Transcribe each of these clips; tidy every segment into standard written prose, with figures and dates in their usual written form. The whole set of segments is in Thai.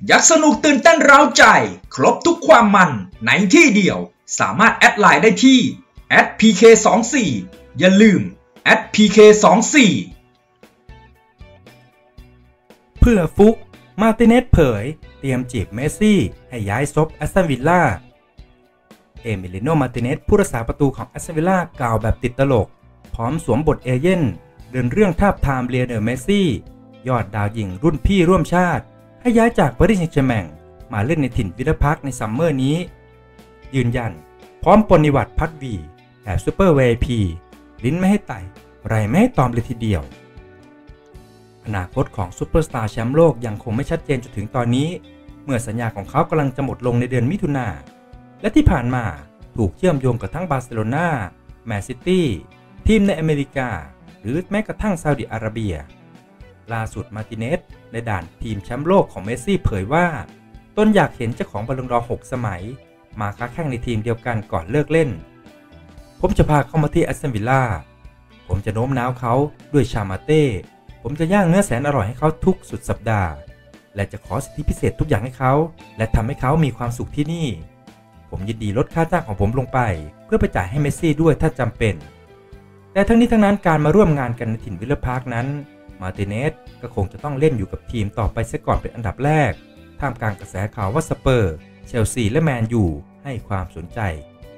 อยากสนุกตื่นเต้นเร้าใจครบทุกความมันในที่เดียวสามารถแอดไลน์ได้ที่ @pk24 อย่าลืม @pk24 เพื่อฟุกมาร์ติเนสเผยเตรียมจีบเมสซี่ให้ย้ายซบแอสตันวิลล่าเอมิลิโนมาร์ติเนสผู้รักษาประตูของแอสตันวิลล่ากล่าวแบบติดตลกพร้อมสวมบทเอเย่นเดินเรื่องทาบทามเลียเนลเมสซี่ยอดดาวยิงรุ่นพี่ร่วมชาติให้ย้ายจากปารีสแซงต์แชร์แมงมาเล่นในถิ่นวิลล่าพาร์คในซัมเมอร์นี้ยืนยันพร้อมปฏิวัติพัดวีแบบซูเปอร์ VIP ลิ้นไม่ให้ไต่ไรไม่ให้ตอมเลยทีเดียวอนาคตของซุปเปอร์สตาร์แชมป์โลกยังคงไม่ชัดเจนจนถึงตอนนี้เมื่อสัญญาของเขากำลังจะหมดลงในเดือนมิถุนายนและที่ผ่านมาถูกเชื่อมโยงกับทั้งบาร์เซโลนาแมนซิตี้ทีมในอเมริกาหรือแม้กระทั่งซาอุดิอาระเบียล่าสุดมาร์ติเนสในด่านทีมแชมป์โลกของเมสซี่เผยว่าตนอยากเห็นเจ้าของบอลลูนดอร์6 สมัยมาค้าแข่งในทีมเดียวกันก่อนเลิกเล่นผมจะพาเขามาที่แอสตันวิลล่าผมจะโน้มน้าวเขาด้วยชามาเต้ผมจะย่างเนื้อแสนอร่อยให้เขาทุกสุดสัปดาห์และจะขอสิทธิพิเศษทุกอย่างให้เขาและทำให้เขามีความสุขที่นี่ผมยินดีลดค่าจ้างของผมลงไปเพื่อไปจ่ายให้เมสซี่ด้วยถ้าจำเป็นแต่ทั้งนี้ทั้งนั้นการมาร่วมงานกันในถิ่นวิลล่าพาร์คนั้นมาร์ติเนสก็คงจะต้องเล่นอยู่กับทีมต่อไปซะก่อนเป็นอันดับแรกท่ามกลางกระแสข่าวว่าสเปอร์เชลซีและแมนยูให้ความสนใจ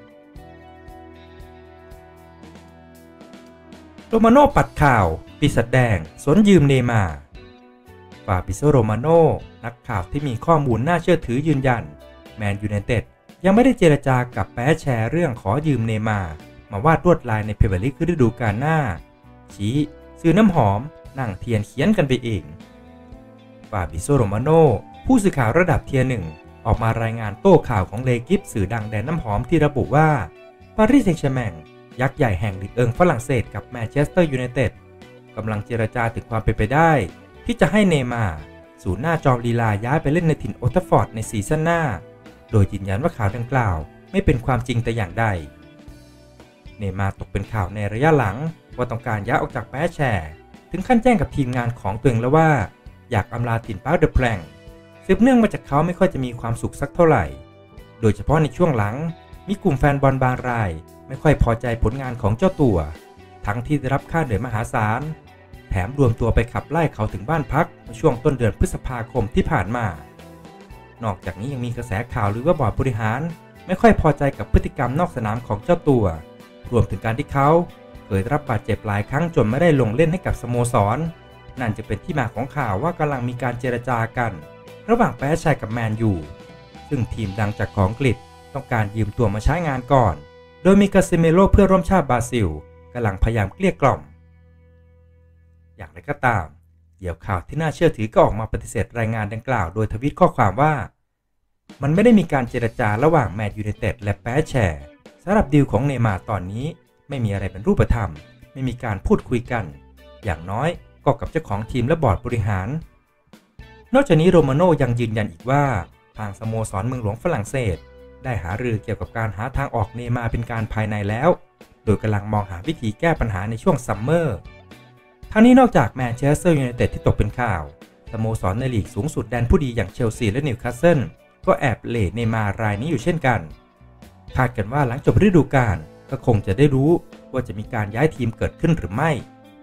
โรมาโน่ปัดข่าวปีศาจแดงสนยืมเนย์มาร์ฟาบิโซโรมาโน่นักข่าวที่มีข้อมูลน่าเชื่อถือยืนยันแมนยูไนเต็ดยังไม่ได้เจรจากับแปะแชร์เรื่องขอยืมเนย์มาร์มาวาดลวดลายในพรีเมียร์ลีกฤดูกาลหน้าชี้ซื้อน้ำหอมนั่งเทียนเขียนกันไปเองฟาบิโซโรมาโน่ผู้สื่อข่าวระดับเทียร์ 1ออกมารายงานโต้ข่าวของเลกิฟสื่อดังแดนน้ำหอมที่ระบุว่าปารีสแซงต์แชร์แมงยักษ์ใหญ่แห่งลีกเอิงฝรั่งเศสกับแมนเชสเตอร์ยูไนเต็ดกำลังเจรจาถึงความเป็นไปได้ที่จะให้เนย์มาร์ศูนย์หน้าจอมลีลาย้ายไปเล่นในถิ่นโอลด์แทราฟฟอร์ดในซีซั่นหน้าโดยยืนยันว่าข่าวดังกล่าวไม่เป็นความจริงแต่อย่างใดเนย์มาร์ตกเป็นข่าวในระยะหลังว่าต้องการย้ายออกจากแปะแชร์ถึงขั้นแจ้งกับทีมงานของตัวเองแล้วว่าอยากอำลาถิ่นปาร์คเดอแพลงสืบเนื่องมาจากเขาไม่ค่อยจะมีความสุขสักเท่าไหร่โดยเฉพาะในช่วงหลังมีกลุ่มแฟนบอลบางรายไม่ค่อยพอใจผลงานของเจ้าตัวทั้งที่ได้รับค่าเหนื่อยมหาศาลแถมรวมตัวไปขับไล่เขาถึงบ้านพักในช่วงต้นเดือนพฤษภาคมที่ผ่านมานอกจากนี้ยังมีกระแสข่าวหรือว่าบอร์ดบริหารไม่ค่อยพอใจกับพฤติกรรมนอกสนามของเจ้าตัวรวมถึงการที่เขาเคยรับบาดเจ็บหลายครั้งจนไม่ได้ลงเล่นให้กับสโมสรนั่นจะเป็นที่มาของข่าวว่ากำลังมีการเจรจากันระหว่างแปะแชร์กับแมนยูซึ่งทีมดังจากของอังกฤษต้องการยืมตัวมาใช้งานก่อนโดยมีกาเซเมโร่เพื่อร่วมชาติบราซิลกำลังพยายามเกลี้ยกล่อมอย่างไรก็ตามเหยี่ยวข่าวที่น่าเชื่อถือก็ออกมาปฏิเสธรายงานดังกล่าวโดยทวีตข้อความว่ามันไม่ได้มีการเจรจาระหว่างแมนยูไนเต็ดและแปะแชร์สำหรับดีลของเนย์มาร์ตอนนี้ไม่มีอะไรเป็นรูปธรรมไม่มีการพูดคุยกันอย่างน้อยก็กับเจ้าของทีมและบอร์ดบริหารนอกจากนี้โรมาโน่ยังยืนยันอีกว่าทางสโมสรเมืองหลวงฝรั่งเศสได้หารือเกี่ยวกับการหาทางออกเนย์มาร์เป็นการภายในแล้วโดยกำลังมองหาวิธีแก้ปัญหาในช่วงซัมเมอร์ทั้งนี้นอกจากแมนเชสเตอร์ยูไนเต็ดที่ตกเป็นข่าวสโมสรในลีกสูงสุดแดนผู้ดีอย่างเชลซีและนิวคาสเซิลก็แอบเหล่เนย์มาร์รายนี้อยู่เช่นกันคาดกันว่าหลังจบฤดูกาลก็คงจะได้รู้ว่าจะมีการย้ายทีมเกิดขึ้นหรือไม่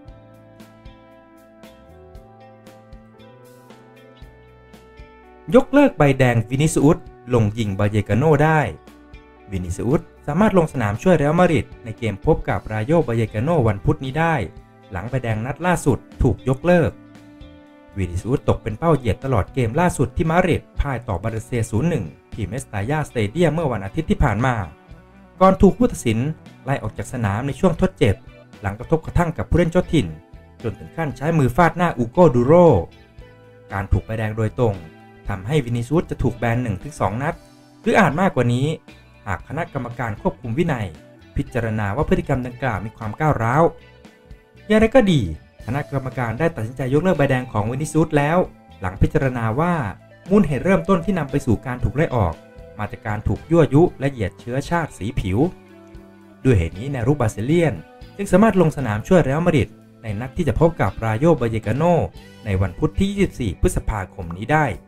ยกเลิกใบแดงวินิซิอุสลงยิงบาเยกาโน่ได้วินิซิอุสสามารถลงสนามช่วยเรอัลมาดริดในเกมพบกับราโยบาเยกาโน่วันพุธนี้ได้หลังใบแดงนัดล่าสุดถูกยกเลิกวินิซิอุสตกเป็นเป้าเหยียดตลอดเกมล่าสุดที่มาดริดพ่ายต่อบาเลเซีย 0-1 ที่เมสตาญาสเตเดียมเมื่อวันอาทิตย์ที่ผ่านมาก่อนถูกผู้ตัดสินไล่ออกจากสนามในช่วงทดเจ็บหลังกระทบกระทั่งกับผู้เล่นเจ้าถิ่นจนถึงขั้นใช้มือฟาดหน้าอูโกดูโรการถูกใบแดงโดยตรงทำให้วินิซิอุสจะถูกแบน 1-2 นัดหรืออาจมากกว่านี้หากคณะกรรมการควบคุมวินัยพิจารณาว่าพฤติกรรมดังกล่าวมีความก้าวร้าวอย่างไรก็ดีคณะกรรมการได้ตัดสินใจยกเลิกใบแดงของวินิซิอุสแล้วหลังพิจารณาว่ามูลเหตุเริ่มต้นที่นำไปสู่การถูกไล่ออกมาจากการถูกยั่วยุและเหยียดเชื้อชาติสีผิวด้วยเหตุนี้แนวรุกบราซิเลียนจึงสามารถลงสนามช่วยเรอัลมาดริดในนัดที่จะพบกับราโยบาเยกาโน่ในวันพุธที่ 24 พฤษภาคมนี้ได้